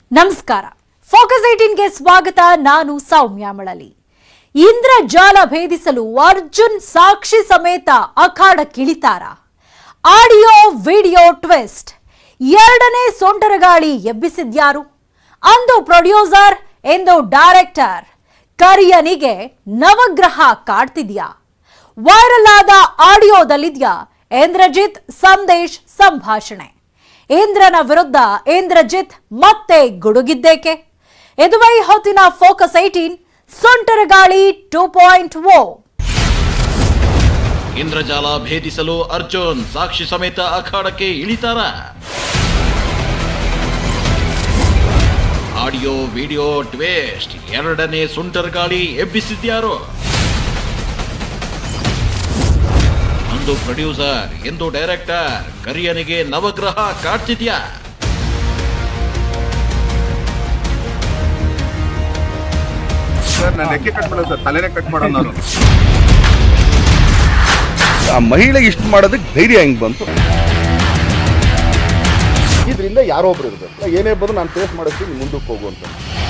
ನಮಸ್ಕಾರ. ಫೋಕಸ್ 18ಗೆ ಸ್ವಾಗತ. ನಾನು ಸೌಮ್ಯ ಮಳಲಿ. ಇಂದ್ರಜಾಲ ಭೇದಿಸಲು ಅರ್ಜುನ್ ಸಾಕ್ಷಿ ಸಮೇತ ಅಖಾಡಕ್ಕಿಳಿತಾರ. Audio video twist. ಎರಡನೇ ಸೊಂಟರಗಾಳಿ ಎಬ್ಬಿಸಿದ್ಯಾರು? ಅಂದು ಪ್ರೊಡ್ಯೂಸರ್, ಎಂದು ಡೈರೆಕ್ಟರ್. ಕರಿಯನಿಗೆ ನವಗ್ರಹ ಕಾಡ್ತಿದ್ಯಾ? ವೈರಲ್ ಆದ ಆಡಿಯೋದಲ್ಲಿದ್ಯಾ ಇಂದ್ರಜಿತ್ ಸಂದೇಶ್ ಸಂಭಾಷಣೆ? ಇಂದ್ರನ ವಿರುದ್ಧ ಇಂದ್ರಜಿತ್ ಮತ್ತೆ ಗುಡುಗಿದ್ದೇಕೆ? ಇದುವೈ ಹೊತ್ತಿನ ಫೋಕಸ್ 18 ಸೊಂಟರಗಾಳಿ 2.0. ಇಂದ್ರಜಾಲ ಭೇದಿಸಲು ಅರ್ಜುನ್ ಸಾಕ್ಷಿ ಸಮೇತ ಅಖಾಡಕ್ಕೆ ಇಳಿತಾರ. Audio video twist. ಎರಡನೇ ಸೊಂಟರಗಾಳಿ ಎಬ್ಬಿಸಿದ್ಯಾರು? ಅಂದು ಪ್ರೊಡ್ಯೂಸರ್, ಎಂದು ಡೈರೆಕ್ಟರ್. ಕರಿಯನಿಗೆ ನವಗ್ರಹ ಕಾಡ್ತಿದ್ಯಾ? ಸರ್ ನಾನು ರೆಕ್ಕೆ ಕಟ್ ಮಾಡೋದು ಸರ್, ತಲೆನೇ ಕಟ್ ಮಾಡೋದು ನಾನು. ಆ ಮಹಿಳೆಗೆ ಇಷ್ಟು ಮಾಡೋದಕ್ಕೆ ಧೈರ್ಯ ಹೆಂಗ್ ಬಂತು? ಇದರಿಂದ ಯಾರೋ ಒಬ್ರು ಇರ್ಬೇಕು, ಏನೇ ಬಂದು ನಾನು ಫೇಸ್ ಮಾಡಿಸ್ತೀನಿ, ಮುಂದಕ್ಕೆ ಹೋಗುವಂತ.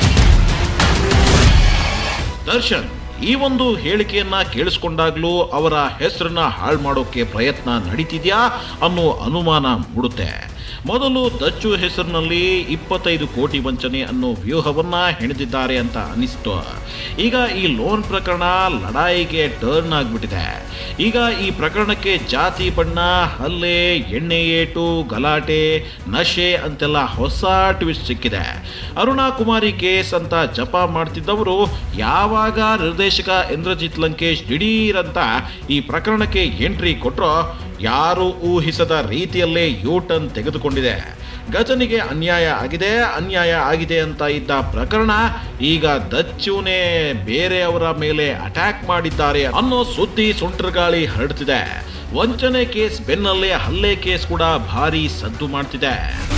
ದರ್ಶನ್ ಈ ಒಂದು ಹೇಳಿಕೆಯನ್ನ ಕೇಳಿಸ್ಕೊಂಡಾಗ್ಲೂ ಅವರ ಹೆಸರನ್ನ ಹಾಳು ಮಾಡೋಕೆ ಪ್ರಯತ್ನ ನಡೀತಿದ್ಯಾ ಅನ್ನೋ ಅನುಮಾನ ಮೂಡುತ್ತೆ. ಮೊದಲು ದಚ್ಚು ಹೆಸರಿನಲ್ಲಿ 25 ಕೋಟಿ ವಂಚನೆ ಅನ್ನೋ ವ್ಯೂಹವನ್ನ ಹೆಣೆದಿದ್ದಾರೆ ಅಂತ ಅನಿಸ್ತು. ಈಗ ಈ ಲೋನ್ ಪ್ರಕರಣ ಲಡಾಯಿಗೆ ಟರ್ನ್ ಆಗ್ಬಿಟ್ಟಿದೆ. ಈಗ ಈ ಪ್ರಕರಣಕ್ಕೆ ಜಾತಿ, ಬಣ್ಣ, ಹಲ್ಲೆ, ಎಣ್ಣೆ ಏಟು, ಗಲಾಟೆ, ನಶೆ ಅಂತೆಲ್ಲ ಹೊಸ ಟ್ವಿಸ್ಟ್ ಸಿಕ್ಕಿದೆ. ಅರುಣಾ ಕುಮಾರಿ ಕೇಸ್ ಅಂತ ಜಪ ಮಾಡ್ತಿದ್ದವರು ಯಾವಾಗ ನಿರ್ದೇಶಕ ಇಂದ್ರಜಿತ್ ಲಂಕೇಶ್ ದಿಢೀರ್ ಅಂತ ಈ ಪ್ರಕರಣಕ್ಕೆ ಎಂಟ್ರಿ ಕೊಟ್ಟರೋ ಯಾರು ಊಹಿಸದ ರೀತಿಯಲ್ಲೇ ಯೂಟರ್ನ್ ತೆಗೆದುಕೊಂಡಿದೆ. ಗಜನಿಗೆ ಅನ್ಯಾಯ ಆಗಿದೆ ಅಂತ ಇದ್ದ ಪ್ರಕರಣ ಈಗ ದಚ್ಚುನೇ ಬೇರೆಯವರ ಮೇಲೆ ಅಟ್ಯಾಕ್ ಮಾಡಿದ್ದಾರೆ ಅನ್ನೋ ಸುದ್ದಿ ಸೊಂಟರಗಾಳಿ ಹರಡ್ತಿದೆ. ವಂಚನೆ ಕೇಸ್ ಬೆನ್ನಲ್ಲೇ ಹಲ್ಲೆ ಕೇಸ್ ಕೂಡ ಭಾರಿ ಸದ್ದು ಮಾಡ್ತಿದೆ.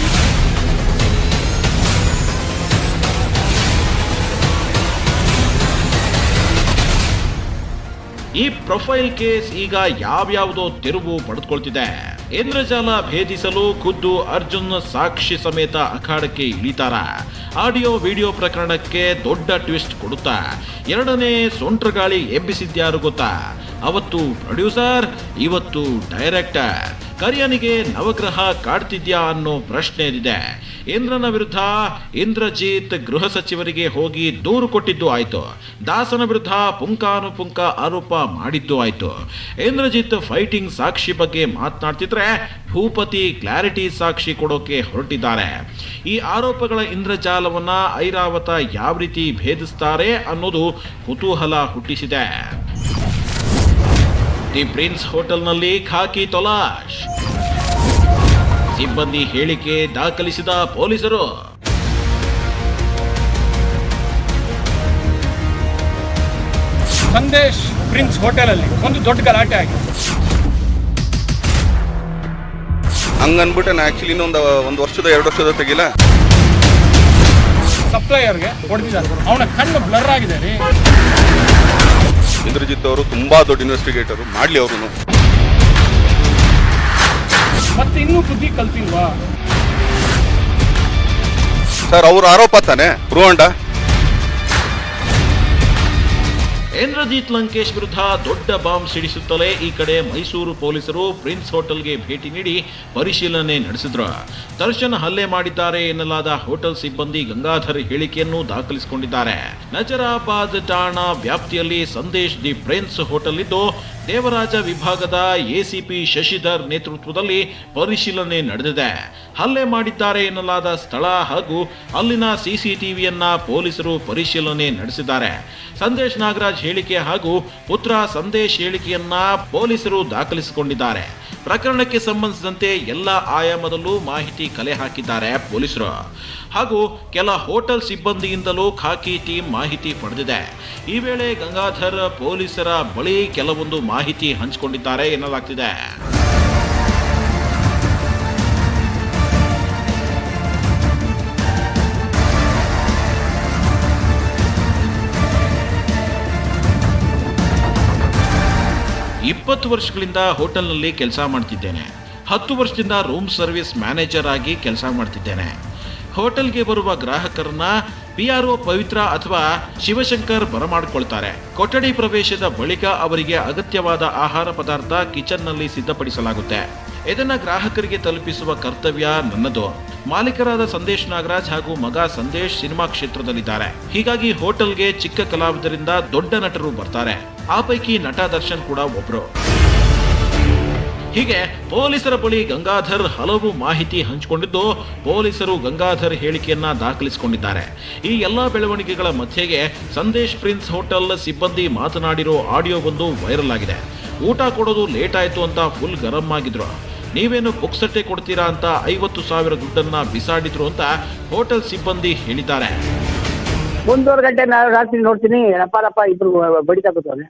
ಈ ಪ್ರೊಫೈಲ್ ಕೇಸ್ ಈಗ ಯಾವ್ಯಾವುದೋ ತಿರುವು ಪಡೆದುಕೊಳ್ತಿದೆ. ಇಂದ್ರಜಾಲ ಭೇದಿಸಲು ಖುದ್ದು ಅರ್ಜುನ್ ಸಾಕ್ಷಿ ಸಮೇತ ಅಖಾಡಕ್ಕೆ ಇಳಿತಾರ. ಆಡಿಯೋ ವಿಡಿಯೋ ಪ್ರಕರಣಕ್ಕೆ ದೊಡ್ಡ ಟ್ವಿಸ್ಟ್ ಕೊಡುತ್ತಾ ಎರಡನೇ ಸೊಂಟರಗಾಳಿ ಎಬ್ಬಿಸಿದ್ಯಾರು ಗೊತ್ತಾ? ಅವತ್ತು ಪ್ರೊಡ್ಯೂಸರ್, ಇವತ್ತು ಡೈರೆಕ್ಟರ್. ಕರಿಯನಿಗೆ ನವಗ್ರಹ ಕಾಡ್ತಿದ್ಯಾ ಅನ್ನೋ ಪ್ರಶ್ನೆ ಇದೆ. ಇಂದ್ರನ ವಿರುದ್ಧ ಇಂದ್ರಜಿತ್ ಗೃಹ ಸಚಿವರಿಗೆ ಹೋಗಿ ದೂರು ಕೊಟ್ಟಿದ್ದು ಆಯ್ತು. ದಾಸನ ವಿರುದ್ಧ ಪುಂಕಾನುಪುಂಕ ಆರೋಪ ಮಾಡಿದ್ದು ಆಯ್ತು. ಇಂದ್ರಜಿತ್ ಫೈಟಿಂಗ್ ಸಾಕ್ಷಿ ಬಗ್ಗೆ ಮಾತನಾಡ್ತಿದ್ರೆ ಭೂಪತಿ ಕ್ಲಾರಿಟಿ ಸಾಕ್ಷಿ ಕೊಡೋಕೆ ಹೊರಟಿದ್ದಾರೆ. ಈ ಆರೋಪಗಳ ಇಂದ್ರಜಾಲವನ್ನ ಐರಾವತ ಯಾವ ರೀತಿ ಭೇದಿಸ್ತಾರೆ ಅನ್ನೋದು ಕುತೂಹಲ ಹುಟ್ಟಿಸಿದೆ. ದಿ ಪ್ರಿನ್ಸ್ ಹೋಟೆಲ್ನಲ್ಲಿ ಖಾಕಿ ತಲಾಶ್. ಸಿಬ್ಬಂದಿ ಹೇಳಿಕೆ ದಾಖಲಿಸಿದ ಪೊಲೀಸರು. ಸಂದೇಶ್ ಪ್ರಿನ್ಸ್ ಹೋಟೆಲ್ ಅಲ್ಲಿ ಒಂದು ದೊಡ್ಡ ಗಲಾಟೆ ಆಗಿದೆ. ಹಂಗನ್ಬಿಟ್ಟು ನಾ ಆಕ್ಚುಲಿ ಇನ್ನೊಂದು 1 ವರ್ಷದ 2 ವರ್ಷದ ತೆಗಿಲ್ಲ. ಸಪ್ಲೈಯರ್ಗೆ ಹೊಡೆದಿದ್ದಾರೆ, ಅವನ ಕಣ್ಣು ಬ್ಲರ್ ಆಗಿದೆ ರೀ. ಇಂದ್ರಜಿತ್ ಅವರು ತುಂಬಾ ದೊಡ್ಡ ಇನ್ವೆಸ್ಟಿಗೇಟರ್, ಮಾಡ್ಲಿ ಅವರು. ಮತ್ತೆ ಇನ್ನೂ ಬುದ್ಧಿ ಕಲ್ತಿಲ್ವಾ ಸರ್? ಅವ್ರ ಆರೋಪ ತಾನೆ ಪ್ರೂವ್. ಇಂದ್ರಜಿತ್ ಲಂಕೇಶ್ ವಿರುದ್ಧ ದೊಡ್ಡ ಬಾಂಬ್ ಸಿಡಿಸುತ್ತಲೇ ಈ ಕಡೆ ಮೈಸೂರು ಪೊಲೀಸರು ಪ್ರಿನ್ಸ್ ಹೋಟೆಲ್ಗೆ ಭೇಟಿ ನೀಡಿ ಪರಿಶೀಲನೆ ನಡೆಸಿದ್ರು. ದರ್ಶನ್ ಹಲ್ಲೆ ಮಾಡಿದ್ದಾರೆ ಎನ್ನಲಾದ ಹೋಟೆಲ್ ಸಿಬ್ಬಂದಿ ಗಂಗಾಧರ್ ಹೇಳಿಕೆಯನ್ನು ದಾಖಲಿಸಿಕೊಂಡಿದ್ದಾರೆ. ನಜರಾಬಾದ್ ಠಾಣಾ ವ್ಯಾಪ್ತಿಯಲ್ಲಿ ಸಂದೇಶ್ ದಿ ಪ್ರಿನ್ಸ್ ಹೋಟೆಲ್ ಇದ್ದು ದೇವರಾಜ ವಿಭಾಗದ ಎಸಿಪಿ ಶಶಿಧರ್ ನೇತೃತ್ವದಲ್ಲಿ ಪರಿಶೀಲನೆ ನಡೆದಿದೆ. ಹಲ್ಲೆ ಮಾಡಿದ್ದಾರೆ ಎನ್ನಲಾದ ಸ್ಥಳ ಹಾಗೂ ಅಲ್ಲಿನ ಸಿಸಿಟಿವಿಯನ್ನ ಪೊಲೀಸರು ಪರಿಶೀಲನೆ ನಡೆಸಿದ್ದಾರೆ. ಸಂದೇಶ್ ನಾಗರಾಜ್ ಹೇಳಿಕೆ ಹಾಗೂ ಪುತ್ರ ಸಂದೇಶ್ ಹೇಳಿಕೆಯನ್ನ ಪೊಲೀಸರು ದಾಖಲಿಸಿಕೊಂಡಿದ್ದಾರೆ. ಪ್ರಕರಣಕ್ಕೆ ಸಂಬಂಧಿಸಿದಂತೆ ಎಲ್ಲ ಆಯಾಮದಲ್ಲೂ ಮಾಹಿತಿ ಕಲೆ ಹಾಕಿದ್ದಾರೆ ಪೊಲೀಸರು. ಹಾಗೂ ಕೆಲ ಹೋಟೆಲ್ ಸಿಬ್ಬಂದಿಯಿಂದಲೂ ಖಾಕಿ ಟೀಮ್ ಮಾಹಿತಿ ಪಡೆದಿದೆ. ಈ ವೇಳೆ ಗಂಗಾಧರ್ ಪೊಲೀಸರ ಬಳಿ ಕೆಲವೊಂದು ಮಾಹಿತಿ ಹಂಚಿಕೊಂಡಿದ್ದಾರೆ ಎನ್ನಲಾಗ್ತಿದೆ. ಇಪ್ಪತ್ತು ವರ್ಷಗಳಿಂದ ಹೋಟೆಲ್ನಲ್ಲಿ ಕೆಲಸ ಮಾಡ್ತಿದ್ದೇನೆ. 10 ವರ್ಷದಿಂದ ರೂಮ್ ಸರ್ವಿಸ್ ಮ್ಯಾನೇಜರ್ ಆಗಿ ಕೆಲಸ ಮಾಡ್ತಿದ್ದೇನೆ. ಹೋಟೆಲ್ಗೆ ಬರುವ ಗ್ರಾಹಕರನ್ನ PRO ಪವಿತ್ರ ಅಥವಾ ಶಿವಶಂಕರ್ ಬರಮಾಡಿಕೊಳ್ತಾರೆ. ಕೊಠಡಿ ಪ್ರವೇಶದ ಬಳಿಕ ಅವರಿಗೆ ಅಗತ್ಯವಾದ ಆಹಾರ ಪದಾರ್ಥ ಕಿಚನ್ನಲ್ಲಿ ಸಿದ್ಧಪಡಿಸಲಾಗುತ್ತೆ. ಇದನ್ನ ಗ್ರಾಹಕರಿಗೆ ತಲುಪಿಸುವ ಕರ್ತವ್ಯ ನನ್ನದು. ಮಾಲೀಕರಾದ ಸಂದೇಶ್ ನಾಗರಾಜ್ ಹಾಗೂ ಮಗ ಸಂದೇಶ್ ಸಿನಿಮಾ ಕ್ಷೇತ್ರದಲ್ಲಿದ್ದಾರೆ. ಹೀಗಾಗಿ ಹೋಟೆಲ್ಗೆ ಚಿಕ್ಕ ಕಲಾವಿದರಿಂದ ದೊಡ್ಡ ನಟರು ಬರ್ತಾರೆ. ಆ ಪೈಕಿ ನಟ ದರ್ಶನ್ ಕೂಡ ಒಬ್ರು. ಹೀಗೆ ಪೊಲೀಸರ ಬಳಿ ಗಂಗಾಧರ್ ಹಲವು ಮಾಹಿತಿ ಹಂಚಿಕೊಂಡಿದ್ದು, ಪೊಲೀಸರು ಗಂಗಾಧರ್ ಹೇಳಿಕೆಯನ್ನ ದಾಖಲಿಸಿಕೊಂಡಿದ್ದಾರೆ. ಈ ಎಲ್ಲಾ ಬೆಳವಣಿಗೆಗಳ ಮಧ್ಯೆಗೆ ಸಂದೇಶ್ ಪ್ರಿನ್ಸ್ ಹೋಟೆಲ್ ಸಿಬ್ಬಂದಿ ಮಾತನಾಡಿರೋ ಆಡಿಯೋ ಒಂದು ವೈರಲ್ ಆಗಿದೆ. ಊಟ ಕೊಡೋದು ಲೇಟ್ ಆಯ್ತು ಅಂತ ಫುಲ್ ಗರಂ ಆಗಿದ್ರು. ನೀವೇನು ಪುಕ್ಸಟ್ಟೆ ಕೊಡ್ತೀರಾ ಅಂತ 50,000 ದುಡ್ಡನ್ನ ಬಿಸಾಡಿದ್ರು ಅಂತ ಹೋಟೆಲ್ ಸಿಬ್ಬಂದಿ ಹೇಳಿದ್ದಾರೆ. 1.5 ಗಂಟೆ ರಾತ್ರಿ ನೋಡ್ತೀನಿ, ರಪ್ಪ ಇಬ್ರು ಬಡಿತಾ ಕೂತವ್ರೆ.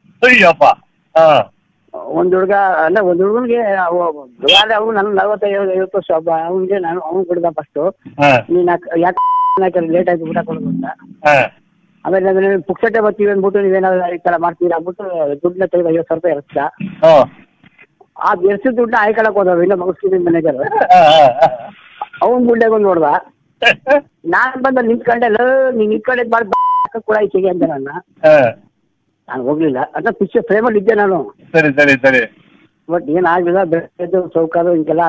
ಒಂದ್ ಹುಡುಗ ಅಲ್ಲ, ಒಂದ್ ಹುಡುಗನ್ಗೆ ಅವ್ನು ನನ್ 45-50 ವರ್ಷ, ಅವ್ನಿಗೆ ಅವ್ನು ಕೊಡ್ದ ಫಸ್ಟ್. ನೀನ್ ಯಾಕೆ ಲೇಟ್ ಆಯ್ತು ಊಟ ಕೊಡೋದು ಅಂತ. ಆಮೇಲೆ ಅಂದ್ರೆ ಪುಕ್ಸಟ್ಟೆ ಬರ್ತೀವಿ ಅಂದ್ಬಿಟ್ಟು ನೀವೇನಾದ್ರು ಈ ತರ ಮಾಡ್ತೀವಿ ಅಂದ್ಬಿಟ್ಟು ದುಡ್ಡನ್ನ ತೆಗೆದು 50,000 ರೂಪಾಯಿ ಎರ್ಸ್ದ. ಆ ಎರ್ಸಿದ ದುಡ್ಡನ್ನ ಆಯ್ಕೊಳಕ್ ಹೋದವ್ ಇಲ್ಲ ಮಗಸ್ತೀನಿ ಮ್ಯಾನೇಜರ್. ಅವನ್ ಗುಂಡೆಗೆ ಒಂದ್ ನೋಡ್ದ. ನಾನ್ ಬಂದ ನಿಂತ್ಕೊಂಡೆ, ನೀನ್ ಈ ಕಡೆ ಕೂಡ ಈಚೆಗೆ ಅಂದೆ ನಾನು ಹೋಗ್ಲಿಲ್ಲ. ಅದ ಪಿಕ್ಚರ್ ಫ್ರೇಮಲ್ಲಿ ಇದ್ದೆ ನಾನು. ಸರಿ ಬಟ್ ಏನಾಗ್ಲಿಲ್ಲ, ಬೆಳೆದು ಚೌಕಾದು ಹಿಂಗೆಲ್ಲ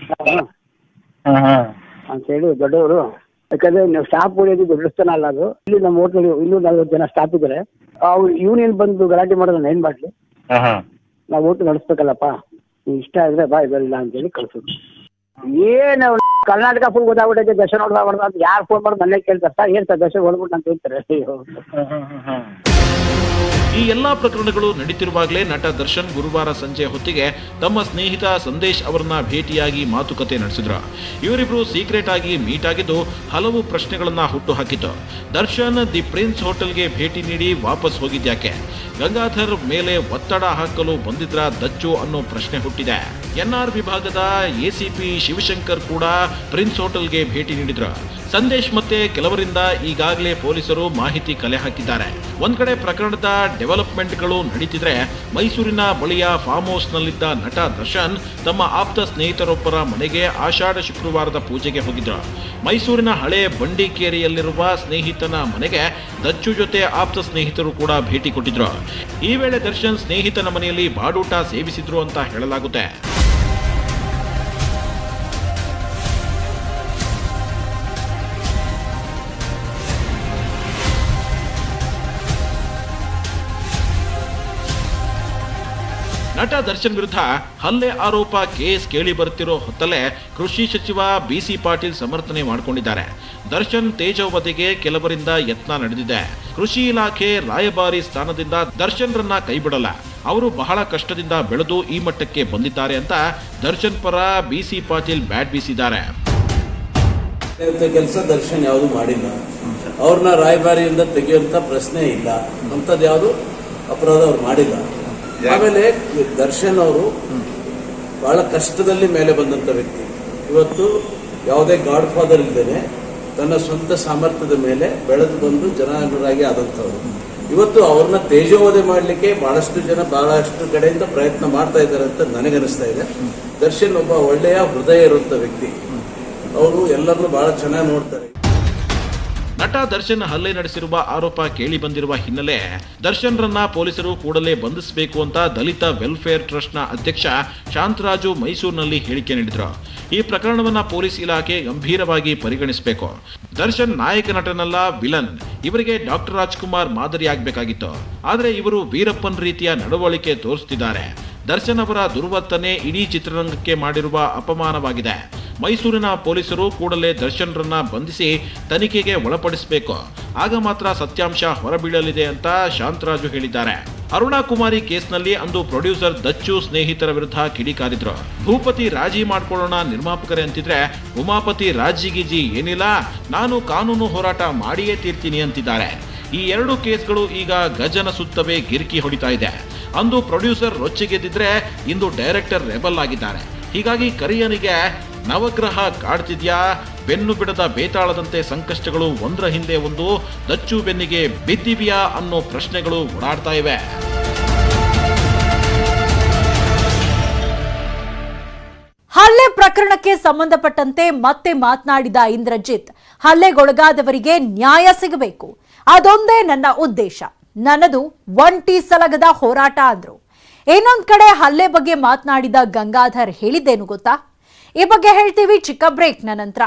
ಅಂತ ಹೇಳಿ ದೊಡ್ಡವರು. ಯಾಕಂದ್ರೆ ನಾವು ಸ್ಟಾಫ್ ಉಳಿಯೋದು ದೊಡ್ಡಸ್ತನ ಅಲ್ಲ ಅದು. ಇಲ್ಲಿ ನಮ್ಮ ಹೋಟ್ಲಲ್ಲಿ ಇನ್ನೂ 40 ಜನ ಸ್ಟಾಫ್ ಇದ್ದಾರೆ. ಅವ್ರು ಯೂನಿಯನ್ ಬಂದು ಗಲಾಟೆ ಮಾಡೋದನ್ನ ಏನ್ ಮಾಡ್ಲಿ, ನಾವು ಹೋಟ್ಲು ನಡೆಸ್ಬೇಕಲ್ಲಪ್ಪ, ಇಷ್ಟ ಆದ್ರೆ ಬಾ, ಇದರಿಲ್ಲ ಅಂತೇಳಿ ಕಳ್ಸೋದು. ಏನು ಕರ್ನಾಟಕ ಫುಲ್ ಗೊತ್ತಾಗ್ಬಿಟ್ಟೈತೆ ದರ್ಶನ್ ಹೊಡೆದ ಅಂತ ಯಾರು ಫೋನ್ ಮಾಡೋದು ನನ್ನೇ ಕೇಳ್ತಾರೆ. ಸರ್ ಏನ್ ಸರ್ ದರ್ಶನ್ ಹೊಡ್ಬಿಟ್ಟು ಅಂತ ಹೇಳ್ತಾರೆ. ಈ ಎಲ್ಲಾ ಪ್ರಕರಣಗಳು ನಡೀತಿರುವಾಗಲೇ ನಟ ದರ್ಶನ್ ಗುರುವಾರ ಸಂಜೆ ಹೊತ್ತಿಗೆ ತಮ್ಮ ಸ್ನೇಹಿತ ಸಂದೇಶ್ ಅವರನ್ನ ಭೇಟಿಯಾಗಿ ಮಾತುಕತೆ ನಡೆಸಿದ್ರು. ಇವರಿಬ್ರು ಸೀಕ್ರೆಟ್ ಆಗಿ ಮೀಟ್ ಆಗಿದ್ದು ಹಲವು ಪ್ರಶ್ನೆಗಳನ್ನ ಹುಟ್ಟುಹಾಕಿತು. ದರ್ಶನ್ ದಿ ಪ್ರಿನ್ಸ್ ಹೋಟೆಲ್ಗೆ ಭೇಟಿ ನೀಡಿ ವಾಪಸ್ ಹೋಗಿದ್ಯಾಕೆ? ಗಂಗಾಧರ್ ಮೇಲೆ ಒತ್ತಡ ಹಾಕಲು ಬಂದಿದ್ರ ದಚ್ಚು ಅನ್ನೋ ಪ್ರಶ್ನೆ ಹುಟ್ಟಿದೆ. NR ವಿಭಾಗದ ACP ಶಿವಶಂಕರ್ ಕೂಡ ಪ್ರಿನ್ಸ್ ಹೋಟೆಲ್ಗೆ ಭೇಟಿ ನೀಡಿದ್ರು. ಸಂದೇಶ್ ಮತ್ತೆ ಕೆಲವರಿಂದ ಈಗಾಗಲೇ ಪೊಲೀಸರು ಮಾಹಿತಿ ಕಲೆ ಹಾಕಿದ್ದಾರೆ. ಒಂದ್ ಕಡೆ ಪ್ರಕರಣದ ಡೆವಲಪ್ಮೆಂಟ್ಗಳು ನಡೀತಿದ್ರೆ, ಮೈಸೂರಿನ ಬಳಿಯ ಫಾರ್ಮ್ ಹೌಸ್ನಲ್ಲಿದ್ದ ನಟ ದರ್ಶನ್ ತಮ್ಮ ಆಪ್ತ ಸ್ನೇಹಿತರೊಬ್ಬರ ಮನೆಗೆ ಆಷಾಢ ಶುಕ್ರವಾರದ ಪೂಜೆಗೆ ಹೋಗಿದ್ರು. ಮೈಸೂರಿನ ಹಳೆ ಬಂಡಿಕೇರಿಯಲ್ಲಿರುವ ಸ್ನೇಹಿತನ ಮನೆಗೆ ದಚ್ಚು ಜೊತೆ ಆಪ್ತ ಸ್ನೇಹಿತರು ಕೂಡ ಭೇಟಿ ಕೊಟ್ಟಿದ್ರು. ಈ ವೇಳೆ ದರ್ಶನ್ ಸ್ನೇಹಿತನ ಮನೆಯಲ್ಲಿ ಬಾಡೂಟ ಸೇವಿಸಿದ್ರು ಅಂತ ಹೇಳಲಾಗುತ್ತೆ. ನಟ ದರ್ಶನ್ ವಿರುದ್ಧ ಹಲ್ಲೆ ಆರೋಪ ಕೇಸ್ ಕೇಳಿ ಬರುತ್ತಿರೋ ಹೊತ್ತಲ್ಲೇ ಕೃಷಿ ಸಚಿವ BC ಪಾಟೀಲ್ ಸಮರ್ಥನೆ ಮಾಡಿಕೊಂಡಿದ್ದಾರೆ. ದರ್ಶನ್ ತೇಜೋವಧೆಗೆ ಕೆಲವರಿಂದ ಯತ್ನ ನಡೆದಿದೆ. ಕೃಷಿ ಇಲಾಖೆ ರಾಯಭಾರಿ ಸ್ಥಾನದಿಂದ ದರ್ಶನ್ರನ್ನ ಕೈಬಿಡಲ್ಲ, ಅವರು ಬಹಳ ಕಷ್ಟದಿಂದ ಬೆಳೆದು ಈ ಮಟ್ಟಕ್ಕೆ ಬಂದಿದ್ದಾರೆ ಅಂತ ದರ್ಶನ್ ಪರ BC ಪಾಟೀಲ್ ಬ್ಯಾಟ್ ಬೀಸಿದ್ದಾರೆ. ಕೆಲಸ ದರ್ಶನ್ ಯಾವುದು ಮಾಡಿಲ್ಲ, ಅವ್ರನ್ನ ರಾಯಭಾರಿಯಿಂದ ತೆಗೆಯುವಂತ ಪ್ರಶ್ನೆ ಇಲ್ಲ, ಅಂತದ್ ಯಾವುದು ಅಪರಾಧ ಅವ್ರು ಮಾಡಿಲ್ಲ. ಆಮೇಲೆ ದರ್ಶನ್ ಅವರು ಬಹಳ ಕಷ್ಟದಲ್ಲಿ ಮೇಲೆ ಬಂದಂತ ವ್ಯಕ್ತಿ. ಇವತ್ತು ಯಾವುದೇ ಗಾಡ್ ಫಾದರ್ ಇಲ್ಲದೇನೆ ತನ್ನ ಸ್ವಂತ ಸಾಮರ್ಥ್ಯದ ಮೇಲೆ ಬೆಳೆದು ಬಂದು ಜನಾನುರಾಗಿ ಆದಂಥವ್ರು. ಇವತ್ತು ಅವ್ರನ್ನ ತೇಜೋವಧೆ ಮಾಡಲಿಕ್ಕೆ ಬಹಳಷ್ಟು ಕಡೆಯಿಂದ ಪ್ರಯತ್ನ ಮಾಡ್ತಾ ಇದ್ದಾರೆ ಅಂತ ನನಗನ್ನಿಸ್ತಾ ಇದೆ. ದರ್ಶನ್ ಒಬ್ಬ ಒಳ್ಳೆಯ ಹೃದಯ ಇರುವಂತ ವ್ಯಕ್ತಿ, ಅವರು ಎಲ್ಲರನ್ನೂ ಬಹಳ ಚೆನ್ನಾಗಿ ನೋಡ್ತಾರೆ. ನಟ ದರ್ಶನ್ ಹಲ್ಲೆ ನಡೆಸಿರುವ ಆರೋಪ ಕೇಳಿ ಬಂದಿರುವ ಹಿನ್ನೆಲೆ ದರ್ಶನ್ರನ್ನ ಪೊಲೀಸರು ಕೂಡಲೇ ಬಂಧಿಸಬೇಕು ಅಂತ ದಲಿತ ವೆಲ್ಫೇರ್ ಟ್ರಸ್ಟ್ನ ಅಧ್ಯಕ್ಷ ಶಾಂತರಾಜು ಮೈಸೂರಿನಲ್ಲಿ ಹೇಳಿಕೆ ನೀಡಿದ್ರು. ಈ ಪ್ರಕರಣವನ್ನ ಪೊಲೀಸ್ ಇಲಾಖೆ ಗಂಭೀರವಾಗಿ ಪರಿಗಣಿಸಬೇಕು. ದರ್ಶನ್ ನಾಯಕ ನಟನಲ್ಲ, ವಿಲನ್. ಇವರಿಗೆ ಡಾಕ್ಟರ್ ರಾಜ್ಕುಮಾರ್ ಮಾದರಿಯಾಗಬೇಕಾಗಿತ್ತು. ಆದರೆ ಇವರು ವೀರಪ್ಪನ್ ರೀತಿಯ ನಡವಳಿಕೆ ತೋರಿಸುತ್ತಿದ್ದಾರೆ. ದರ್ಶನ್ ಅವರ ದುರ್ವರ್ತನೆ ಇಡೀ ಚಿತ್ರರಂಗಕ್ಕೆ ಮಾಡಿರುವ ಅಪಮಾನವಾಗಿದೆ. ಮೈಸೂರಿನ ಪೊಲೀಸರು ಕೂಡಲೇ ದರ್ಶನ್ರನ್ನ ಬಂಧಿಸಿ ತನಿಖೆಗೆ ಒಳಪಡಿಸಬೇಕು. ಆಗ ಮಾತ್ರ ಸತ್ಯಾಂಶ ಹೊರಬೀಳಲಿದೆ ಅಂತ ಶಾಂತರಾಜು ಹೇಳಿದ್ದಾರೆ. ಅರುಣಾ ಕುಮಾರಿ ಕೇಸ್ನಲ್ಲಿ ಅಂದು ಪ್ರೊಡ್ಯೂಸರ್ ದಚ್ಚು ಸ್ನೇಹಿತರ ವಿರುದ್ಧ ಕಿಡಿಕಾರಿದ್ರು. ಭೂಪತಿ ರಾಜಿ ಮಾಡ್ಕೊಳ್ಳೋಣ ನಿರ್ಮಾಪಕರೇ ಅಂತಿದ್ರೆ, ಉಮಾಪತಿ ರಾಜಿಗೀಜಿ ಏನಿಲ್ಲ, ನಾನು ಕಾನೂನು ಹೋರಾಟ ಮಾಡಿಯೇ ತೀರ್ತೀನಿ ಅಂತಿದ್ದಾರೆ. ಈ ಎರಡು ಕೇಸ್ಗಳು ಈಗ ಗಜನ ಸುತ್ತವೇ ಗಿರ್ಕಿ ಹೊಡಿತಾ ಇದೆ. ಅಂದು ಪ್ರೊಡ್ಯೂಸರ್ ರೊಚ್ಚಿಗೆದ್ದಿದ್ರೆ ಇಂದು ಡೈರೆಕ್ಟರ್ ರೆಬಲ್ ಆಗಿದ್ದಾರೆ. ಹೀಗಾಗಿ ಕರಿಯನಿಗೆ ನವಗ್ರಹ ಕಾಡ್ತಿದ್ಯಾ? ಬೆನ್ನು ಬಿಡದ ಬೇತಾಳದಂತೆ ಸಂಕಷ್ಟಗಳು ಒಂದರ ಹಿಂದೆ ಒಂದು ದಚ್ಚು ಬೆನ್ನಿಗೆ ಬಿದ್ದಿವ್ಯಾ ಅನ್ನೋ ಪ್ರಶ್ನೆಗಳು ಓಡಾಡ್ತಾ ಇವೆ. ಹಲ್ಲೆ ಪ್ರಕರಣಕ್ಕೆ ಸಂಬಂಧಪಟ್ಟಂತೆ ಮತ್ತೆ ಮಾತನಾಡಿದ ಇಂದ್ರಜಿತ್, ಹಲ್ಲೆಗೊಳಗಾದವರಿಗೆ ನ್ಯಾಯ ಸಿಗಬೇಕು, ಅದೊಂದೇ ನನ್ನ ಉದ್ದೇಶ, ನನ್ನದು ಒಂಟಿ ಸಲಗದ ಹೋರಾಟ ಅಂದ್ರು. ಇನ್ನೊಂದ್ ಕಡೆ ಹಲ್ಲೆ ಬಗ್ಗೆ ಮಾತನಾಡಿದ ಗಂಗಾಧರ್ ಹೇಳಿದ್ದೇನು ಗೊತ್ತಾ? ಈ ಬಗ್ಗೆ ಹೇಳ್ತೀವಿ ಚಿಕ್ಕ ಬ್ರೇಕ್ನ ನಂತರ.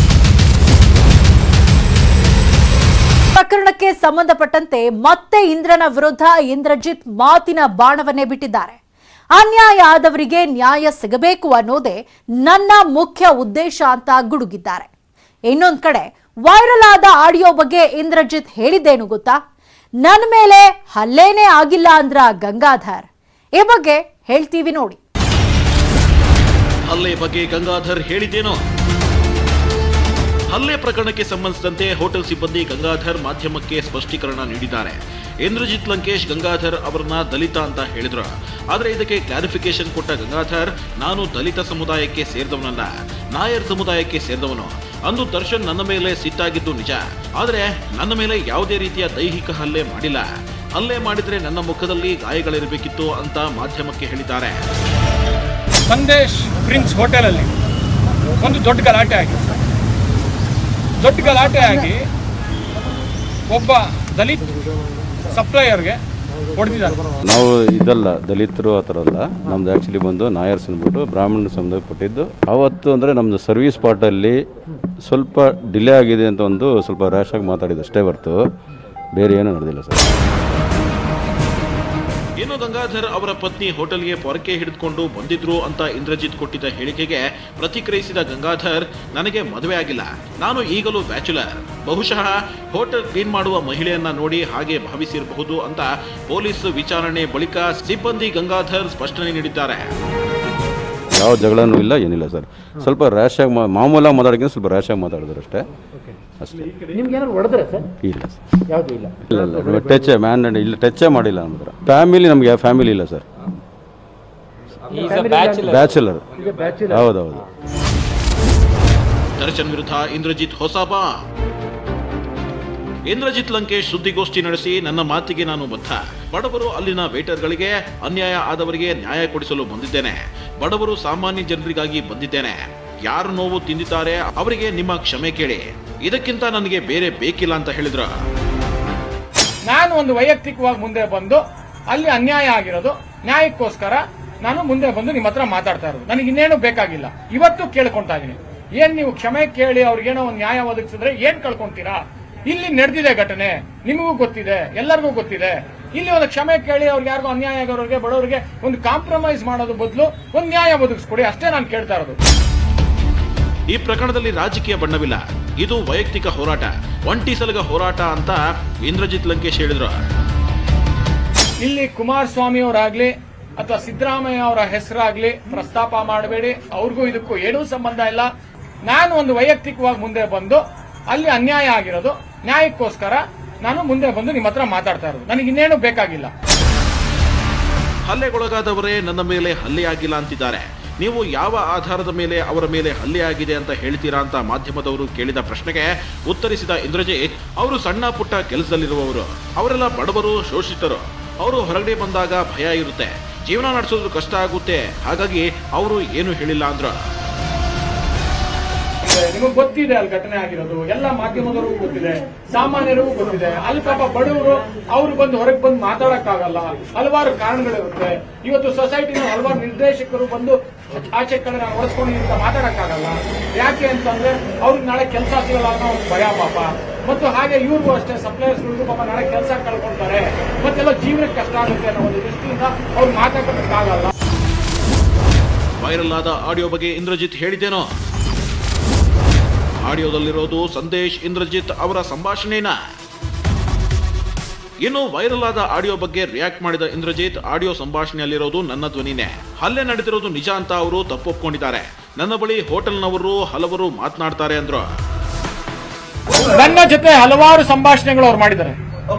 ಪ್ರಕರಣಕ್ಕೆ ಸಂಬಂಧಪಟ್ಟಂತೆ ಮತ್ತೆ ಇಂದ್ರನ ವಿರುದ್ಧ ಇಂದ್ರಜಿತ್ ಮಾತಿನ ಬಾಣವನ್ನೇ ಬಿಟ್ಟಿದ್ದಾರೆ. ಅನ್ಯಾಯ ಆದವರಿಗೆ ನ್ಯಾಯ ಸಿಗಬೇಕು ಅನ್ನೋದೇ ನನ್ನ ಮುಖ್ಯ ಉದ್ದೇಶ ಅಂತ ಗುಡುಗಿದ್ದಾರೆ. ಇನ್ನೊಂದ್ ಕಡೆ ವೈರಲ್ ಆದ ಆಡಿಯೋ ಬಗ್ಗೆ ಇಂದ್ರಜಿತ್ ಹೇಳಿದ್ದೇನು ಗೊತ್ತಾ? ನನ್ನ ಮೇಲೆ ಹಲ್ಲೇನೇ ಆಗಿಲ್ಲ ಅಂದ್ರ ಗಂಗಾಧರ್. ಈ ಬಗ್ಗೆ ಹೇಳ್ತೀವಿ ನೋಡಿ. ಹಲ್ಲೆ ಬಗ್ಗೆ ಗಂಗಾಧರ್ ಹೇಳಿದ್ದೇನೋ? ಹಲ್ಲೆ ಪ್ರಕರಣಕ್ಕೆ ಸಂಬಂಧಿಸಿದಂತೆ ಹೋಟೆಲ್ ಸಿಬ್ಬಂದಿ ಗಂಗಾಧರ್ ಮಾಧ್ಯಮಕ್ಕೆ ಸ್ಪಷ್ಟೀಕರಣ ನೀಡಿದ್ದಾರೆ. ಇಂದ್ರಜಿತ್ ಲಂಕೇಶ್ ಗಂಗಾಧರ್ ಅವರನ್ನ ದಲಿತ ಅಂತ ಹೇಳಿದ್ರು. ಆದರೆ ಇದಕ್ಕೆ ಕ್ಲಾರಿಫಿಕೇಶನ್ ಕೊಟ್ಟ ಗಂಗಾಧರ್, ನಾನು ದಲಿತ ಸಮುದಾಯಕ್ಕೆ ಸೇರಿದವನಲ್ಲ, ನಾಯರ್ ಸಮುದಾಯಕ್ಕೆ ಸೇರಿದವನು. ಅಂದು ದರ್ಶನ್ ನನ್ನ ಮೇಲೆ ಸಿಟ್ಟಾಗಿದ್ದು ನಿಜ, ಆದರೆ ನನ್ನ ಮೇಲೆ ಯಾವುದೇ ರೀತಿಯ ದೈಹಿಕ ಹಲ್ಲೆ ಮಾಡಿಲ್ಲ. ಹಲ್ಲೆ ಮಾಡಿದ್ರೆ ನನ್ನ ಮುಖದಲ್ಲಿ ಗಾಯಗಳಿರಬೇಕಿತ್ತು ಅಂತ ಮಾಧ್ಯಮಕ್ಕೆ ಹೇಳಿದ್ದಾರೆ. ಸಂದೇಶ್ ಪ್ರಿನ್ಸ್ ಹೋಟೆಲಲ್ಲಿ ಒಂದು ದೊಡ್ಡ ಗಲಾಟೆ ಆಗಿ ಒಬ್ಬ ದಲಿತ ಸಪ್ಲೈಯರ್ಗೆ ಹೊಡೆದಿದ್ದಾರೆ. ನಾವು ಇದಲ್ಲ ದಲಿತರು ಆ ಥರ ಅಲ್ಲ, ನಮ್ದು ಆ್ಯಕ್ಚುಲಿ ಬಂದು ನಾಯರ್ಸ್ ಅಂದ್ಬಿಟ್ಟು ಬ್ರಾಹ್ಮಣ ಸಂಬಂಧಪಟ್ಟಿದ್ದು. ಅವತ್ತು ಅಂದರೆ ನಮ್ಮದು ಸರ್ವಿಸ್ ಸ್ಪಾಟಲ್ಲಿ ಸ್ವಲ್ಪ ಡಿಲೇ ಆಗಿದೆ ಅಂತ ಒಂದು ಸ್ವಲ್ಪ ರ್ಯಾಶ್ ಆಗಿ ಮಾತಾಡಿದ್ದು ಅಷ್ಟೇ ಹೊರತು ಬೇರೆ ಏನೂ ನಡೆದಿಲ್ಲ ಸರ್. ಇನ್ನು ಗಂಗಾಧರ್ ಅವರ ಪತ್ನಿ ಹೋಟೆಲ್ಗೆ ಪೊರಕೆ ಹಿಡಿದುಕೊಂಡು ಬಂದಿದ್ರು ಅಂತ ಇಂದ್ರಜಿತ್ ಕೊಟ್ಟಿದ್ದ ಹೇಳಿಕೆಗೆ ಪ್ರತಿಕ್ರಿಯಿಸಿದ ಗಂಗಾಧರ್, ನನಗೆ ಮದುವೆ ಆಗಿಲ್ಲ, ನಾನು ಈಗಲೂ ಬ್ಯಾಚುಲರ್, ಬಹುಶಃ ಹೋಟೆಲ್ ಕ್ಲೀನ್ ಮಾಡುವ ಮಹಿಳೆಯನ್ನ ನೋಡಿ ಹಾಗೆ ಭಾವಿಸಿರಬಹುದು ಅಂತ ಪೊಲೀಸ್ ವಿಚಾರಣೆ ಬಳಿಕ ಸಿಬ್ಬಂದಿ ಗಂಗಾಧರ್ ಸ್ಪಷ್ಟನೆ ನೀಡಿದ್ದಾರೆ. ಯಾವ ಜಗಳನೂ ಇಲ್ಲ, ಏನಿಲ್ಲ ಸರ್. ಸ್ವಲ್ಪ ರ್ಯಾಶ್ ಆಗಿ ಮಾಮೂಲಾಗಿ ಮಾತಾಡೋಕ್ಕಿಂತ ಸ್ವಲ್ಪ ರ್ಯಾಶ್ ಆಗಿ ಮಾತಾಡಿದ್ರು ಅಷ್ಟೇ. ನಿಮ್ಗೆ ಏನಾದ್ರು ಹೊಡೆದ್ರೆ ಸರ್? ಇಲ್ಲ ಸರ್, ಯಾವುದೂ ಇಲ್ಲ. ಇಲ್ಲ ಟಚ್ ಮ್ಯಾನ್ ಇಲ್ಲ, ಟಚ್ಚೇ ಮಾಡಿಲ್ಲ ನಮ್ಮ ಹತ್ರ. ಫ್ಯಾಮಿಲಿ ನಮಗೆ ಫ್ಯಾಮಿಲಿ ಇಲ್ಲ ಸರ್, ಬ್ಯಾಚುಲರ್. ಹೌದೌದು. ದರ್ಶನ್ ವಿರುದ್ಧ ಇಂದ್ರಜಿತ್ ಹೊಸಬ. ಇಂದ್ರಜಿತ್ ಲಂಕೇಶ್ ಸುದ್ದಿಗೋಷ್ಠಿ ನಡೆಸಿ, ನನ್ನ ಮಾತಿಗೆ ನಾನು ಬದ್ಧ, ಬಡವರು ಅಲ್ಲಿನ ವೇಟರ್ಗಳಿಗೆ, ಅನ್ಯಾಯ ಆದವರಿಗೆ ನ್ಯಾಯ ಕೊಡಿಸಲು ಬಂದಿದ್ದೇನೆ, ಬಡವರು ಸಾಮಾನ್ಯ ಜನರಿಗಾಗಿ ಬಂದಿದ್ದೇನೆ, ಯಾರು ನೋವು ತಿಂದಿದ್ದಾರೆ ಅವರಿಗೆ ನಿಮ್ಮ ಕ್ಷಮೆ ಕೇಳಿ, ಇದಕ್ಕಿಂತ ನನಗೆ ಬೇರೆ ಬೇಕಿಲ್ಲ ಅಂತ ಹೇಳಿದ್ರು. ನಾನು ಒಂದು ವೈಯಕ್ತಿಕವಾಗಿ ಮುಂದೆ ಬಂದು ಅಲ್ಲಿ ಅನ್ಯಾಯ ಆಗಿರೋದು ನ್ಯಾಯಕ್ಕೋಸ್ಕರ ನಾನು ಮುಂದೆ ಬಂದು ನಿಮ್ಮ ಹತ್ರ ಮಾತಾಡ್ತಾ ಇರೋದು. ನನಗೆ ಇನ್ನೇನು ಬೇಕಾಗಿಲ್ಲ. ಇವತ್ತು ಕೇಳ್ಕೊಂತಾ ಇದೀನಿ, ಏನ್ ನೀವು ಕ್ಷಮೆ ಕೇಳಿ ಅವ್ರಿಗೇನೋ ಒಂದು ನ್ಯಾಯ ಒದಗಿಸಿದ್ರೆ ಏನ್ ಕಳ್ಕೊಂತೀರಾ? ಇಲ್ಲಿ ನಡೆದಿದೆ ಘಟನೆ, ನಿಮಗೂ ಗೊತ್ತಿದೆ, ಎಲ್ಲರಿಗೂ ಗೊತ್ತಿದೆ. ಇಲ್ಲಿ ಒಂದು ಕ್ಷಮೆ ಕೇಳಿ ಅವ್ರಿಗೆ ಯಾರಿಗೂ ಅನ್ಯಾಯ ಆಗೋರಿಗೆ, ಬಡವರಿಗೆ ಒಂದು ಕಾಂಪ್ರಮೈಸ್ ಮಾಡೋದು ಬದಲು ಒಂದು ನ್ಯಾಯ ಒದಗಿಸ್ಕೊಡಿ, ಅಷ್ಟೇ ನಾನು ಕೇಳ್ತಾ ಇರೋದು. ಈ ಪ್ರಕರಣದಲ್ಲಿ ರಾಜಕೀಯ ಬಣ್ಣವಿಲ್ಲ, ಇದು ವೈಯಕ್ತಿಕ ಹೋರಾಟ, ಒಂಟಿ ಸಲಗ ಹೋರಾಟ ಅಂತ ಇಂದ್ರಜಿತ್ ಲಂಕೇಶ್ ಹೇಳಿದ್ರು. ಇಲ್ಲಿ ಕುಮಾರಸ್ವಾಮಿ ಅವರಾಗ್ಲಿ ಅಥವಾ ಸಿದ್ದರಾಮಯ್ಯ ಅವರ ಹೆಸರಾಗ್ಲಿ ಪ್ರಸ್ತಾಪ ಮಾಡಬೇಡಿ, ಅವ್ರಿಗೂ ಇದಕ್ಕೂ ಏನೂ ಸಂಬಂಧ ಇಲ್ಲ. ನಾನು ಒಂದು ವೈಯಕ್ತಿಕವಾಗಿ ಮುಂದೆ ಬಂದು ಅಲ್ಲಿ ಅನ್ಯಾಯ ಆಗಿರೋದು ನ್ಯಾಯಕ್ಕೋಸ್ಕರ ನಾನು ಮುಂದೆ ಬಂದು ನಿಮ್ಮ ಹತ್ರ ಮಾತಾಡ್ತಾ ಇರೋದು. ನನಗೆ ಇನ್ನೇನು ಬೇಕಾಗಿಲ್ಲ. ಹಲ್ಲೆಗೊಳಗಾದವರೇ ನನ್ನ ಮೇಲೆ ಹಲ್ಲೆಯಾಗಿಲ್ಲ ಅಂತಿದ್ದಾರೆ. ನೀವು ಯಾವ ಆಧಾರದ ಮೇಲೆ ಅವರ ಮೇಲೆ ಹಲ್ಲೆಯಾಗಿದೆ ಅಂತ ಹೇಳ್ತೀರಾ ಅಂತ ಮಾಧ್ಯಮದವರು ಕೇಳಿದ ಪ್ರಶ್ನೆಗೆ ಉತ್ತರಿಸಿದ ಇಂದ್ರಜಿತ್, ಅವರು ಸಣ್ಣ ಪುಟ್ಟ ಕೆಲಸದಲ್ಲಿರುವವರು, ಅವರೆಲ್ಲ ಬಡವರು, ಶೋಷಿತರು, ಅವರು ಹೊರಗಡೆ ಬಂದಾಗ ಭಯ ಇರುತ್ತೆ, ಜೀವನ ನಡೆಸೋದು ಕಷ್ಟ ಆಗುತ್ತೆ, ಹಾಗಾಗಿ ಅವರು ಏನು ಹೇಳಿಲ್ಲ ಅಂದ್ರು. ನಿಮಗೆ ಗೊತ್ತಿದೆ ಅಲ್ಲಿ ಘಟನೆ ಆಗಿರೋದು, ಎಲ್ಲ ಮಾಧ್ಯಮದವರಿಗೂ ಗೊತ್ತಿದೆ, ಸಾಮಾನ್ಯರಿಗೂ ಗೊತ್ತಿದೆ. ಅಲ್ಲಿ ಪಾಪ ಬಡವರು ಅವ್ರು ಬಂದು ಹೊರಗೆ ಬಂದು ಮಾತಾಡಕ್ಕಾಗಲ್ಲ, ಹಲವಾರು ಕಾರಣಗಳಿರುತ್ತೆ. ಇವತ್ತು ಸೊಸೈಟಿನ ಹಲವಾರು ನಿರ್ದೇಶಕರು ಬಂದು ಆಚೆ ಕಡೆ ನಾವು ಹೊರಸ್ಕೊಂಡು ಅಂತ ಮಾತಾಡಕ್ಕಾಗಲ್ಲ. ಯಾಕೆ ಅಂತಂದ್ರೆ ಅವ್ರಿಗೆ ನಾಳೆ ಕೆಲಸ ಸಿಗಲ್ಲ ಅನ್ನೋ ಒಂದು ಭಯ ಪಾಪ. ಮತ್ತು ಹಾಗೆ ಇವ್ರಿಗೂ ಅಷ್ಟೇ, ಸಪ್ಲೈಯರ್ಸ್ಗಳಿಗೂ ಪಾಪ ನಾಳೆ ಕೆಲಸ ಕಳ್ಕೊಳ್ತಾರೆ, ಮತ್ತೆಲ್ಲ ಜೀವನಕ್ಕೆ ಕಷ್ಟ ಆಗುತ್ತೆ ಅನ್ನೋ ಒಂದು ದೃಷ್ಟಿಯಿಂದ ಅವ್ರು ಮಾತಾಡಕ್ಕಾಗಲ್ಲ. ವೈರಲ್ ಆದ ಆಡಿಯೋ ಬಗ್ಗೆ ಇಂದ್ರಜಿತ್ ಹೇಳಿದ್ದೇನೋ? ಆಡಿಯೋದಲ್ಲಿರೋದು ಸಂದೇಶ್ ಇಂದ್ರಜಿತ್ ಅವರ ಸಂಭಾಷಣೆನಾ? ಇನ್ನು ವೈರಲ್ ಆದ ಆಡಿಯೋ ಬಗ್ಗೆ ರಿಯಾಕ್ಟ್ ಮಾಡಿದ ಇಂದ್ರಜಿತ್, ಆಡಿಯೋ ಸಂಭಾಷಣೆಯಲ್ಲಿರೋದು ನನ್ನ ಧ್ವನಿನೇ, ಹಲ್ಲೆ ನಡೆದಿರೋದು ನಿಜ ಅಂತ ಅವರು ತಪ್ಪೊಪ್ಕೊಂಡಿದ್ದಾರೆ, ನನ್ನ ಬಳಿ ಹೋಟೆಲ್ನವರು ಹಲವರು ಮಾತನಾಡ್ತಾರೆ ಅಂದ್ರು. ನನ್ನ ಜೊತೆ ಹಲವಾರು ಸಂಭಾಷಣೆಗಳು ಅವ್ರು ಮಾಡಿದ್ದಾರೆ.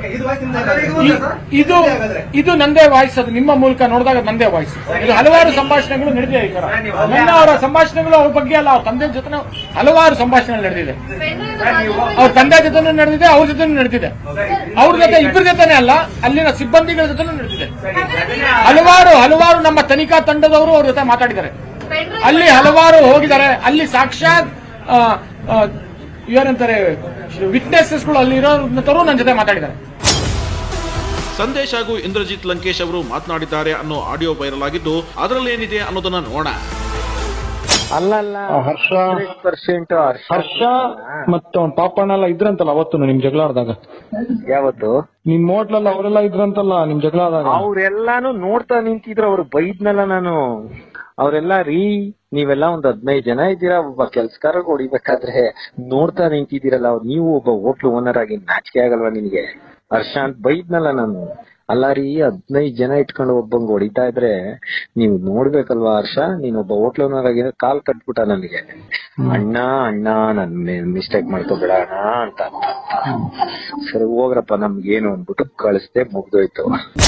ಇದು ನಂದೇ ವಾಯ್ಸ್, ಅದು ನಿಮ್ಮ ಮೂಲಕ ನೋಡಿದಾಗ ನಂದೇ ವಾಯ್ಸ್. ಇದು ಹಲವಾರು ಸಂಭಾಷಣೆಗಳು ನಡೆದಿದೆ. ಈ ತರ ನನ್ನ ಅವರ ಸಂಭಾಷಣೆಗಳು ಅವ್ರ ಬಗ್ಗೆ ಅಲ್ಲ, ಅವ್ರ ತಂದೆ ಜೊತೆ ಹಲವಾರು ಸಂಭಾಷಣೆ ನಡೆದಿದೆ. ಅವ್ರ ತಂದೆ ಜೊತೆನೂ ನಡೆದಿದೆ, ಅವ್ರ ಜೊತೆನೂ ನಡೆದಿದೆ, ಅವ್ರ ಜೊತೆ ಇಬ್ಬರ ಜೊತೆನೇ ಅಲ್ಲ, ಅಲ್ಲಿನ ಸಿಬ್ಬಂದಿಗಳ ಜೊತೆನೂ ನಡೆದಿದೆ. ಹಲವಾರು ನಮ್ಮ ತನಿಖಾ ತಂಡದವರು ಅವ್ರ ಜೊತೆ ಮಾತಾಡಿದ್ದಾರೆ. ಅಲ್ಲಿ ಹಲವಾರು ಹೋಗಿದ್ದಾರೆ. ಅಲ್ಲಿ ಸಾಕ್ಷಾತ್ ಏನಂತಾರೆ ವಿಟ್ನೆಸಸ್ಗಳು ಅಲ್ಲಿ ಇರೋಂತರು ನನ್ನ ಜೊತೆ ಮಾತಾಡಿದ್ದಾರೆ. ಸಂದೇಶ್ ಹಾಗೂ ಇಂದ್ರಜಿತ್ ಲಂಕೇಶ್ ಅವರು ಮಾತನಾಡಿದ್ದಾರೆ ಅನ್ನೋ ಆಡಿಯೋ ವೈರಲ್ ಆಗಿದ್ದು ಅದರಲ್ಲೇನಿದೆ ಅನ್ನೋದನ್ನ ನೋಡೋಣ. ಅಲ್ಲಲ್ಲ ಹರ್ಷ ಮತ್ತು ಪಾಪಣ್ಣ ಎಲ್ಲ ಇದ್ರಂತಲ್ಲ ಅವತ್ತು ನಿಮ್ ಜಗಳ ಆಡಿದಾಗ. ಯಾವತ್ತು ನಿಮ್ ಹೋಟ್ಲಲ್ಲ ಅವರೆಲ್ಲ ಇದ್ರಂತಲ್ಲ ನಿಮ್ ಜಗಳ ಆದಾಗ. ಅವ್ರೆಲ್ಲಾನು ನೋಡ್ತಾ ನಿಂತಿದ್ರು. ಅವ್ರು ಬೈದ್ನಲ್ಲ ನಾನು. ಅವ್ರೆಲ್ಲ ನೀವೆಲ್ಲ ಒಂದ್ 15 ಜನ ಇದ್ದೀರಾ, ಒಬ್ಬ ಕೆಲ್ಸಗಾರ ಹೊಡಿಬೇಕಾದ್ರೆ ನೋಡ್ತಾ ನಿಂತಿದ್ದೀರಲ್ಲ, ನೀವು ಒಬ್ಬ ಹೋಟ್ಲು ಓನರ್ ಆಗಿ ನಾಚಿಕೆ ಆಗಲ್ವಾ ನಿನ್ಗೆ ಹರ್ಷ ಅಂತ ಬೈದ್ನಲ್ಲ ನಾನು. ಅಲ್ಲ 15 ಜನ ಇಟ್ಕೊಂಡು ಒಬ್ಬಂಗ್ ಹೊಡಿತಾ ಇದ್ರೆ ನೀವು ನೋಡ್ಬೇಕಲ್ವಾ ಹರ್ಷ. ನೀನ್ ಒಬ್ಬ ಹೋಟ್ಲ್ ಓನರ್ ಆಗಿ ಕಾಲ್ ಕಟ್ಬಿಟ್ಟ ನನಗೆ, ಅಣ್ಣ ನನ್ ಮಿಸ್ಟೇಕ್ ಮಾಡ್ಕೋಬೇಡ ಅಣ್ಣ ಅಂತ. ಸರಿ ಹೋಗ್ರಪ್ಪ ನಮ್ಗೇನು ಅಂದ್ಬಿಟ್ಟು ಕಳಿಸ್ದೆ, ಮುಗ್ದೋಯ್ತು.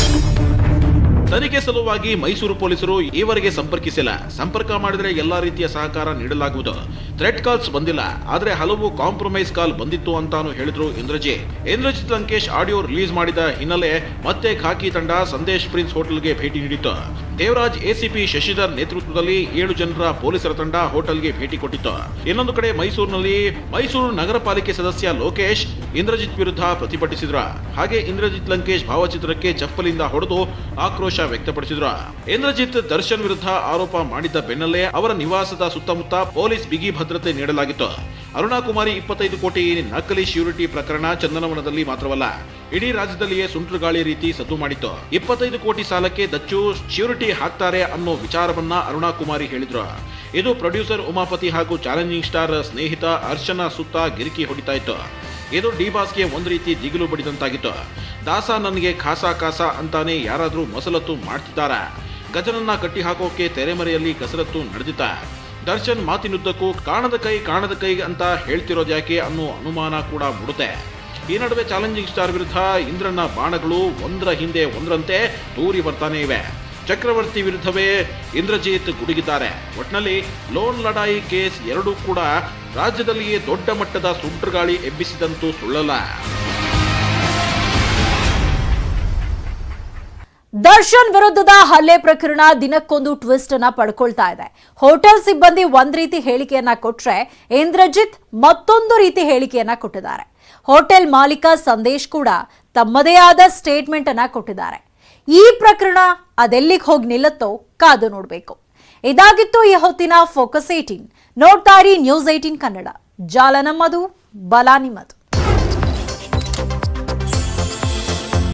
ತನಿಖೆ ಸಲುವಾಗಿ ಮೈಸೂರು ಪೊಲೀಸರು ಈವರೆಗೆ ಸಂಪರ್ಕಿಸಿಲ್ಲ. ಸಂಪರ್ಕ ಮಾಡಿದ್ರೆ ಎಲ್ಲಾ ರೀತಿಯ ಸಹಕಾರ ನೀಡಲಾಗುವುದು. ಥ್ರೆಟ್ ಕಾಲ್ಸ್ ಬಂದಿಲ್ಲ, ಆದ್ರೆ ಹಲವು ಕಾಂಪ್ರಮೈಸ್ ಕಾಲ್ ಬಂದಿತ್ತು ಅಂತಾನು ಹೇಳಿದ್ರು ಇಂದ್ರಜಿತ್ ಲಂಕೇಶ್ ಆಡಿಯೋ ರಿಲೀಸ್ ಮಾಡಿದ ಹಿನ್ನೆಲೆ ಮತ್ತೆ ಖಾಕಿ ತಂಡ ಸಂದೇಶ್ ಪ್ರಿನ್ಸ್ ಹೋಟೆಲ್ಗೆ ಭೇಟಿ ನೀಡಿತ್ತು. ದೇವರಾಜ್, ಎಸಿಪಿ ಶಶಿಧರ್ ನೇತೃತ್ವದಲ್ಲಿ 7 ಜನರ ಪೊಲೀಸರ ತಂಡ ಹೋಟೆಲ್ಗೆ ಭೇಟಿ ಕೊಟ್ಟಿತ್ತು. ಇನ್ನೊಂದು ಕಡೆ ಮೈಸೂರು ನಗರ ಪಾಲಿಕೆ ಸದಸ್ಯ ಲೋಕೇಶ್ ಇಂದ್ರಜಿತ್ ವಿರುದ್ಧ ಪ್ರತಿಭಟಿಸಿದ್ರು. ಹಾಗೆ ಇಂದ್ರಜಿತ್ ಲಂಕೇಶ್ ಭಾವಚಿತ್ರಕ್ಕೆ ಚಪ್ಪಲಿಂದ ಹೊಡೆದು ಆಕ್ರೋಶ ವ್ಯಕ್ತಪಡಿಸಿದ್ರು. ಇಂದ್ರಜಿತ್ ದರ್ಶನ್ ವಿರುದ್ಧ ಆರೋಪ ಮಾಡಿದ್ದ ಬೆನ್ನಲ್ಲೇ ಅವರ ನಿವಾಸದ ಸುತ್ತಮುತ್ತ ಪೊಲೀಸ್ ಬಿಗಿ ಭದ್ರತೆ ನೀಡಲಾಗಿತ್ತು. ಅರುಣಾ ಕುಮಾರಿ 25 ಕೋಟಿ ನಕಲಿ ಶ್ಯೂರಿಟಿ ಪ್ರಕರಣ ಚಂದನವನದಲ್ಲಿ ಮಾತ್ರವಲ್ಲ, ಇಡೀ ರಾಜ್ಯದಲ್ಲಿಯೇ ಸುಂಟ್ರಗಾಳಿ ರೀತಿ ಸದ್ದು ಮಾಡಿತ್ತು. 25 ಕೋಟಿ ಸಾಲಕ್ಕೆ ದಚ್ಚು ಶ್ಯೂರಿಟಿ ಹಾಕ್ತಾರೆ ಅನ್ನೋ ವಿಚಾರವನ್ನ ಅರುಣಾ ಕುಮಾರಿ ಹೇಳಿದ್ರು. ಇದು ಪ್ರೊಡ್ಯೂಸರ್ ಉಮಾಪತಿ ಹಾಗೂ ಚಾಲೆಂಜಿಂಗ್ ಸ್ಟಾರ್ ಸ್ನೇಹಿತ ಹರ್ಷನ ಸುತ್ತ ಗಿರಿಕಿ ಹೊಡಿತಾ ಇತ್ತು. ಇದು ಡಿ-ಬಾಸ್ಗೆ ಒಂದ್ ರೀತಿ ದಿಗಿಲು ಬಡಿದಂತಾಗಿತ್ತು. ದಾಸ ನನಗೆ ಕಾಸ ಅಂತಾನೆ ಯಾರಾದ್ರೂ ಮಸಲತ್ತು ಮಾಡ್ತಿದ್ದಾರಾ? ಗಜನನ್ನ ಕಟ್ಟಿ ಹಾಕೋಕೆ ತೆರೆಮರೆಯಲ್ಲಿ ಕಸರತ್ತು ನಡೆದಿತ್ತ. ದರ್ಶನ್ ಮಾತಿನುದ್ದಕ್ಕೂ ಕಾಣದ ಕೈ ಅಂತ ಹೇಳ್ತಿರೋದ್ಯಾಕೆ ಅನ್ನೋ ಅನುಮಾನ ಕೂಡ ಮೂಡುತ್ತೆ. ಈ ನಡುವೆ ಚಾಲೆಂಜಿಂಗ್ ಸ್ಟಾರ್ ವಿರುದ್ಧ ಇಂದ್ರನ ಬಾಣಗಳು ಒಂದರ ಹಿಂದೆ ಒಂದರಂತೆ ತೂರಿ ಬರ್ತಾನೆ ಇವೆ. ಚಕ್ರವರ್ತಿ ವಿರುದ್ಧವೇ ಇಂದ್ರಜಿತ್ ಗುಡುಗಿದ್ದಾರೆ. ಒಟ್ನಲ್ಲಿ ಲೋನ್ ಲಡಾಯಿ ಕೇಸ್ ಎರಡೂ ಕೂಡ ರಾಜ್ಯದಲ್ಲಿಯೇ ದೊಡ್ಡ ಮಟ್ಟದ ಸುಂಟ್ರಗಾಳಿ ಎಬ್ಬಿಸಿದಂತೂ ಸುಳ್ಳಲ್ಲ. ದರ್ಶನ್ ವಿರುದ್ಧದ ಹಲ್ಲೆ ಪ್ರಕರಣ ದಿನಕ್ಕೊಂದು ಟ್ವಿಸ್ಟ್ ಅನ್ನ ಪಡ್ಕೊಳ್ತಾ ಇದೆ. ಹೋಟೆಲ್ ಸಿಬ್ಬಂದಿ ಒಂದ್ ರೀತಿ ಹೇಳಿಕೆಯನ್ನ ಕೊಟ್ರೆ ಇಂದ್ರಜಿತ್ ಮತ್ತೊಂದು ರೀತಿ ಹೇಳಿಕೆಯನ್ನ ಕೊಟ್ಟಿದ್ದಾರೆ. ಹೋಟೆಲ್ ಮಾಲೀಕ ಸಂದೇಶ್ ಕೂಡ ತಮ್ಮದೇ ಆದ ಸ್ಟೇಟ್ಮೆಂಟ್ ಅನ್ನ ಕೊಟ್ಟಿದ್ದಾರೆ. ಈ ಪ್ರಕರಣ ಅದೆಲ್ಲಿಗೆ ಹೋಗಿ ನಿಲ್ಲುತ್ತೋ ಕಾದು ನೋಡಬೇಕು. ಇದಾಗಿತ್ತು ಈ ಹೊತ್ತಿನ ಫೋಕಸ್ 18. ನೋಡ್ತಾ ಇರಿ ನ್ಯೂಸ್ 18 ಕನ್ನಡ. ಜಾಲ ನಮ್ಮದು, ಬಲ ನಿಮ್ಮದು.